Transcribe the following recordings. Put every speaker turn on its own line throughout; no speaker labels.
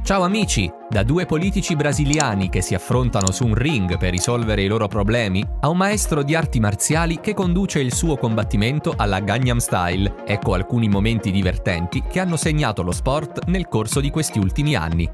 Ciao amici! Da due politici brasiliani che si affrontano su un ring per risolvere i loro problemi, a un maestro di arti marziali che conduce il suo combattimento alla Gangnam Style, ecco alcuni momenti divertenti che hanno segnato lo sport nel corso di questi ultimi anni.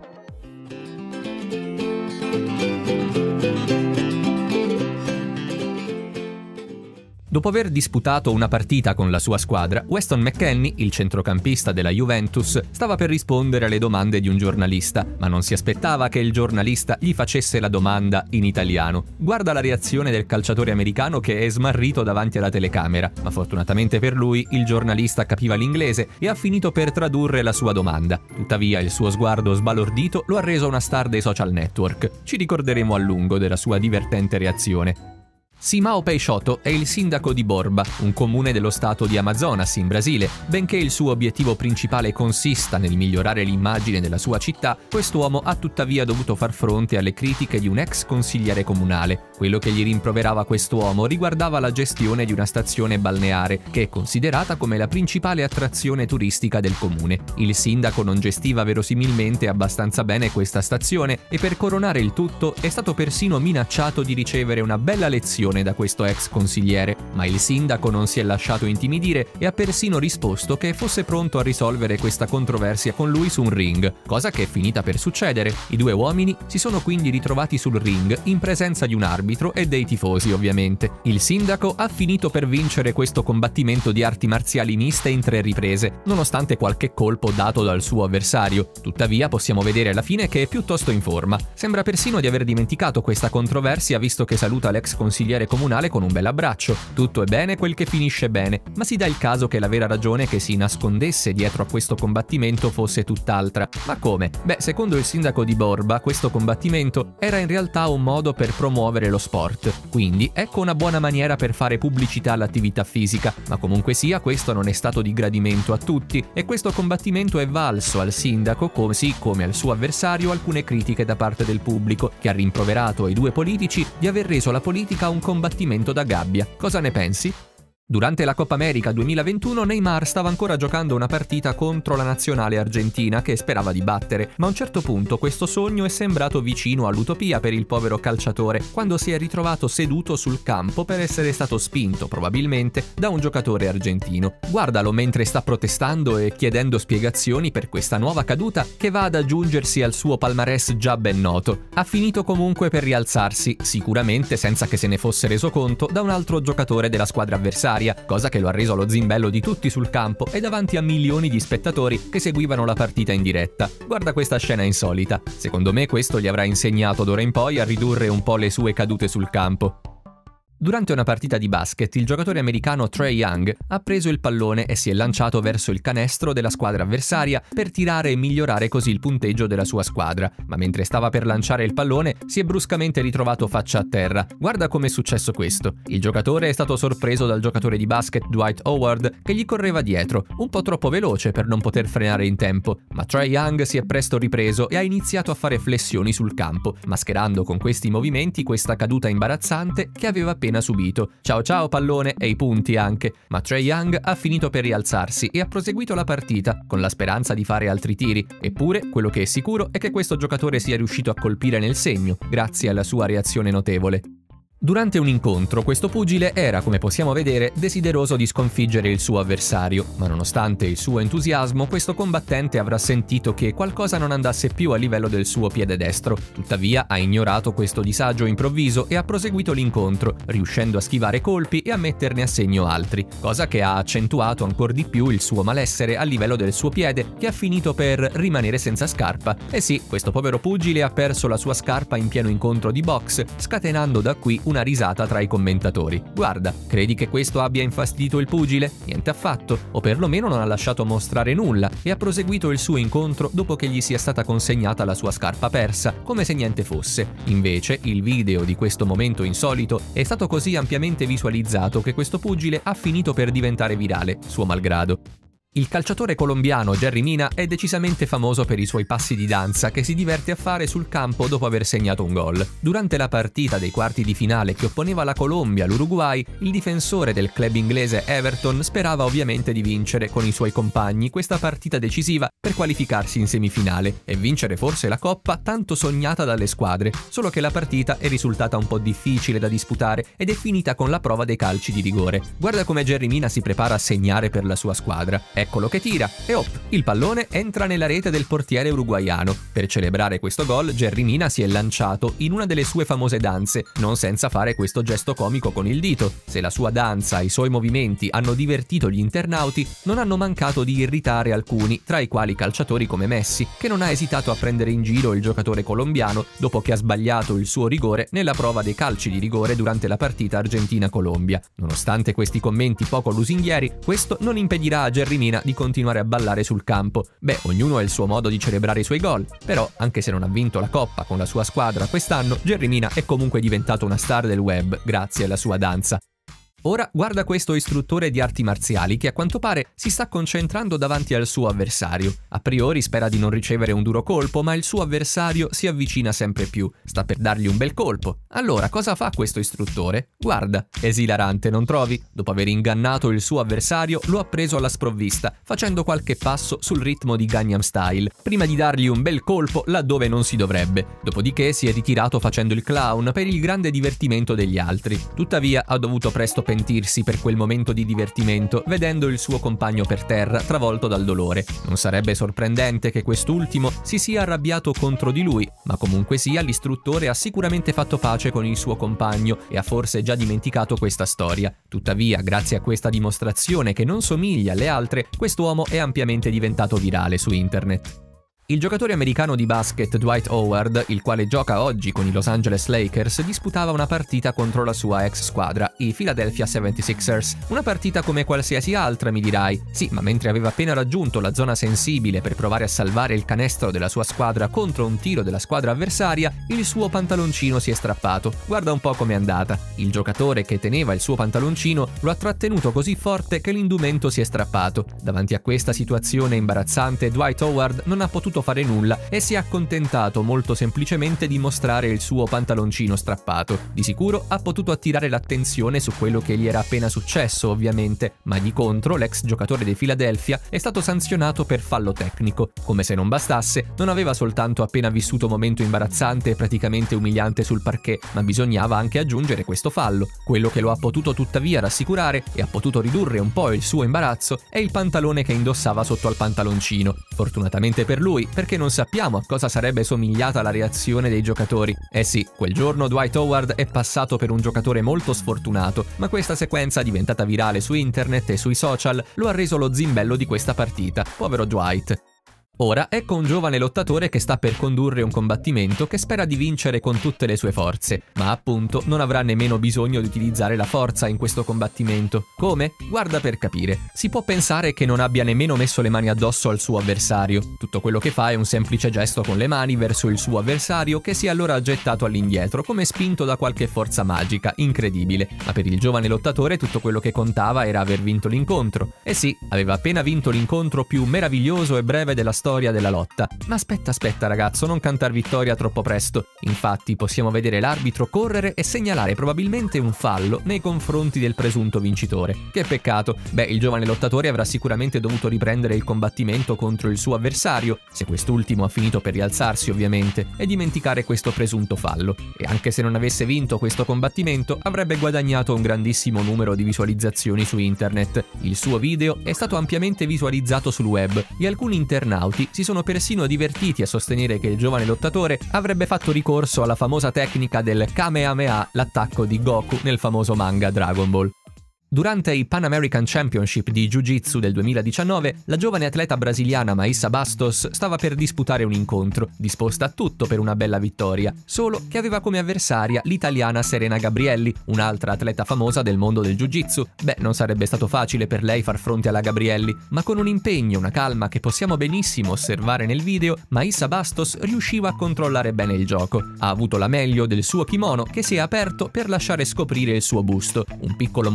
Dopo aver disputato una partita con la sua squadra, Weston McKennie, il centrocampista della Juventus, stava per rispondere alle domande di un giornalista, ma non si aspettava che il giornalista gli facesse la domanda in italiano. Guarda la reazione del calciatore americano che è smarrito davanti alla telecamera, ma fortunatamente per lui il giornalista capiva l'inglese e ha finito per tradurre la sua domanda. Tuttavia il suo sguardo sbalordito lo ha reso una star dei social network. Ci ricorderemo a lungo della sua divertente reazione. Simão Peixoto è il sindaco di Borba, un comune dello stato di Amazonas in Brasile. Benché il suo obiettivo principale consista nel migliorare l'immagine della sua città, quest'uomo ha tuttavia dovuto far fronte alle critiche di un ex consigliere comunale. Quello che gli rimproverava quest'uomo riguardava la gestione di una stazione balneare, che è considerata come la principale attrazione turistica del comune. Il sindaco non gestiva verosimilmente abbastanza bene questa stazione e per coronare il tutto è stato persino minacciato di ricevere una bella lezione da questo ex consigliere, ma il sindaco non si è lasciato intimidire e ha persino risposto che fosse pronto a risolvere questa controversia con lui su un ring, cosa che è finita per succedere. I due uomini si sono quindi ritrovati sul ring in presenza di un arbitro e dei tifosi, ovviamente. Il sindaco ha finito per vincere questo combattimento di arti marziali miste in 3 riprese, nonostante qualche colpo dato dal suo avversario. Tuttavia possiamo vedere alla fine che è piuttosto in forma. Sembra persino di aver dimenticato questa controversia, visto che saluta l'ex consigliere comunale con un bel abbraccio. Tutto è bene quel che finisce bene, ma si dà il caso che la vera ragione che si nascondesse dietro a questo combattimento fosse tutt'altra. Ma come? Beh, secondo il sindaco di Borba, questo combattimento era in realtà un modo per promuovere lo sport. Quindi ecco una buona maniera per fare pubblicità all'attività fisica, ma comunque sia questo non è stato di gradimento a tutti e questo combattimento è valso al sindaco, così come al suo avversario, alcune critiche da parte del pubblico, che ha rimproverato ai due politici di aver reso la politica un combattimento da gabbia. Cosa ne pensi? Durante la Coppa America 2021 Neymar stava ancora giocando una partita contro la nazionale argentina che sperava di battere, ma a un certo punto questo sogno è sembrato vicino all'utopia per il povero calciatore, quando si è ritrovato seduto sul campo per essere stato spinto, probabilmente, da un giocatore argentino. Guardalo mentre sta protestando e chiedendo spiegazioni per questa nuova caduta che va ad aggiungersi al suo palmarès già ben noto. Ha finito comunque per rialzarsi, sicuramente senza che se ne fosse reso conto, da un altro giocatore della squadra avversaria, cosa che lo ha reso lo zimbello di tutti sul campo e davanti a milioni di spettatori che seguivano la partita in diretta. Guarda questa scena insolita. Secondo me questo gli avrà insegnato d'ora in poi a ridurre un po' le sue cadute sul campo. Durante una partita di basket, il giocatore americano Trae Young ha preso il pallone e si è lanciato verso il canestro della squadra avversaria per tirare e migliorare così il punteggio della sua squadra, ma mentre stava per lanciare il pallone si è bruscamente ritrovato faccia a terra. Guarda come è successo questo. Il giocatore è stato sorpreso dal giocatore di basket Dwight Howard che gli correva dietro, un po' troppo veloce per non poter frenare in tempo, ma Trae Young si è presto ripreso e ha iniziato a fare flessioni sul campo, mascherando con questi movimenti questa caduta imbarazzante che aveva appena subito. Ciao ciao pallone e i punti anche, ma Trae Young ha finito per rialzarsi e ha proseguito la partita con la speranza di fare altri tiri. Eppure quello che è sicuro è che questo giocatore sia riuscito a colpire nel segno grazie alla sua reazione notevole. Durante un incontro, questo pugile era, come possiamo vedere, desideroso di sconfiggere il suo avversario, ma nonostante il suo entusiasmo, questo combattente avrà sentito che qualcosa non andasse più a livello del suo piede destro. Tuttavia, ha ignorato questo disagio improvviso e ha proseguito l'incontro, riuscendo a schivare colpi e a metterne a segno altri, cosa che ha accentuato ancor di più il suo malessere a livello del suo piede, che ha finito per rimanere senza scarpa. E sì, questo povero pugile ha perso la sua scarpa in pieno incontro di box, scatenando da qui una risata tra i commentatori. Guarda, credi che questo abbia infastidito il pugile? Niente affatto, o perlomeno non ha lasciato mostrare nulla e ha proseguito il suo incontro dopo che gli sia stata consegnata la sua scarpa persa, come se niente fosse. Invece, il video di questo momento insolito è stato così ampiamente visualizzato che questo pugile ha finito per diventare virale, suo malgrado. Il calciatore colombiano Jerry Mina è decisamente famoso per i suoi passi di danza che si diverte a fare sul campo dopo aver segnato un gol. Durante la partita dei quarti di finale che opponeva la Colombia all'Uruguay, il difensore del club inglese Everton sperava ovviamente di vincere con i suoi compagni questa partita decisiva per qualificarsi in semifinale e vincere forse la coppa tanto sognata dalle squadre, solo che la partita è risultata un po' difficile da disputare ed è finita con la prova dei calci di rigore. Guarda come Jerry Mina si prepara a segnare per la sua squadra. Eccolo che tira e il pallone entra nella rete del portiere uruguaiano. Per celebrare questo gol, Jerry Mina si è lanciato in una delle sue famose danze, non senza fare questo gesto comico con il dito. Se la sua danza e i suoi movimenti hanno divertito gli internauti, non hanno mancato di irritare alcuni, tra i quali calciatori come Messi, che non ha esitato a prendere in giro il giocatore colombiano dopo che ha sbagliato il suo rigore nella prova dei calci di rigore durante la partita Argentina-Colombia. Nonostante questi commenti poco lusinghieri, questo non impedirà a Jerry Mina di continuare a ballare sul campo. Beh, ognuno ha il suo modo di celebrare i suoi gol, però anche se non ha vinto la coppa con la sua squadra quest'anno, Jerry Mina è comunque diventato una star del web grazie alla sua danza. Ora guarda questo istruttore di arti marziali che a quanto pare si sta concentrando davanti al suo avversario. A priori spera di non ricevere un duro colpo, ma il suo avversario si avvicina sempre più. Sta per dargli un bel colpo. Allora cosa fa questo istruttore? Guarda, esilarante, non trovi? Dopo aver ingannato il suo avversario, lo ha preso alla sprovvista, facendo qualche passo sul ritmo di Gangnam Style, prima di dargli un bel colpo laddove non si dovrebbe. Dopodiché si è ritirato facendo il clown per il grande divertimento degli altri. Tuttavia ha dovuto presto pentirsi per quel momento di divertimento, vedendo il suo compagno per terra travolto dal dolore. Non sarebbe sorprendente che quest'ultimo si sia arrabbiato contro di lui, ma comunque sia l'istruttore ha sicuramente fatto pace con il suo compagno e ha forse già dimenticato questa storia. Tuttavia, grazie a questa dimostrazione che non somiglia alle altre, quest'uomo è ampiamente diventato virale su internet. Il giocatore americano di basket Dwight Howard, il quale gioca oggi con i Los Angeles Lakers, disputava una partita contro la sua ex squadra, i Philadelphia 76ers. Una partita come qualsiasi altra, mi dirai. Sì, ma mentre aveva appena raggiunto la zona sensibile per provare a salvare il canestro della sua squadra contro un tiro della squadra avversaria, il suo pantaloncino si è strappato. Guarda un po' com'è andata. Il giocatore che teneva il suo pantaloncino lo ha trattenuto così forte che l'indumento si è strappato. Davanti a questa situazione imbarazzante, Dwight Howard non ha potuto fare nulla e si è accontentato molto semplicemente di mostrare il suo pantaloncino strappato. Di sicuro ha potuto attirare l'attenzione su quello che gli era appena successo, ovviamente, ma di contro l'ex giocatore dei Philadelphia è stato sanzionato per fallo tecnico. Come se non bastasse, non aveva soltanto appena vissuto un momento imbarazzante e praticamente umiliante sul parquet, ma bisognava anche aggiungere questo fallo. Quello che lo ha potuto tuttavia rassicurare e ha potuto ridurre un po' il suo imbarazzo è il pantalone che indossava sotto al pantaloncino. Fortunatamente per lui, perché non sappiamo a cosa sarebbe somigliata la reazione dei giocatori. Eh sì, quel giorno Dwight Howard è passato per un giocatore molto sfortunato, ma questa sequenza, diventata virale su internet e sui social, lo ha reso lo zimbello di questa partita. Povero Dwight. Ora ecco un giovane lottatore che sta per condurre un combattimento che spera di vincere con tutte le sue forze, ma appunto non avrà nemmeno bisogno di utilizzare la forza in questo combattimento. Come? Guarda per capire. Si può pensare che non abbia nemmeno messo le mani addosso al suo avversario. Tutto quello che fa è un semplice gesto con le mani verso il suo avversario che si è allora gettato all'indietro come spinto da qualche forza magica, incredibile. Ma per il giovane lottatore tutto quello che contava era aver vinto l'incontro. E sì, aveva appena vinto l'incontro più meraviglioso e breve della storia della lotta. Ma aspetta ragazzo, non cantar vittoria troppo presto. Infatti possiamo vedere l'arbitro correre e segnalare probabilmente un fallo nei confronti del presunto vincitore. Che peccato. Beh, il giovane lottatore avrà sicuramente dovuto riprendere il combattimento contro il suo avversario, se quest'ultimo ha finito per rialzarsi ovviamente, e dimenticare questo presunto fallo. E anche se non avesse vinto questo combattimento, avrebbe guadagnato un grandissimo numero di visualizzazioni su internet. Il suo video è stato ampiamente visualizzato sul web e alcuni internauti si sono persino divertiti a sostenere che il giovane lottatore avrebbe fatto ricorso alla famosa tecnica del Kamehameha, l'attacco di Goku nel famoso manga Dragon Ball. Durante i Pan American Championship di Jiu-Jitsu del 2019, la giovane atleta brasiliana Maísa Bastos stava per disputare un incontro, disposta a tutto per una bella vittoria, solo che aveva come avversaria l'italiana Serena Gabrielli, un'altra atleta famosa del mondo del Jiu-Jitsu. Beh, non sarebbe stato facile per lei far fronte alla Gabrielli, ma con un impegno e una calma che possiamo benissimo osservare nel video, Maísa Bastos riusciva a controllare bene il gioco. Ha avuto la meglio del suo kimono che si è aperto per lasciare scoprire il suo busto, un piccolo momento molto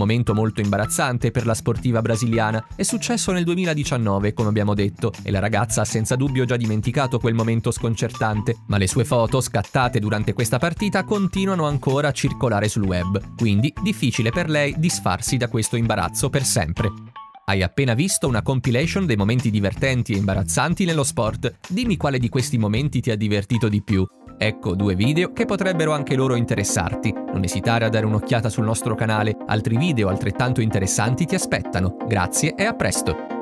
molto imbarazzante per la sportiva brasiliana. È successo nel 2019, come abbiamo detto, e la ragazza ha senza dubbio già dimenticato quel momento sconcertante, ma le sue foto scattate durante questa partita continuano ancora a circolare sul web, quindi difficile per lei disfarsi da questo imbarazzo per sempre. Hai appena visto una compilation dei momenti divertenti e imbarazzanti nello sport. Dimmi quale di questi momenti ti ha divertito di più. Ecco 2 video che potrebbero anche loro interessarti. Non esitare a dare un'occhiata sul nostro canale, altri video altrettanto interessanti ti aspettano. Grazie e a presto!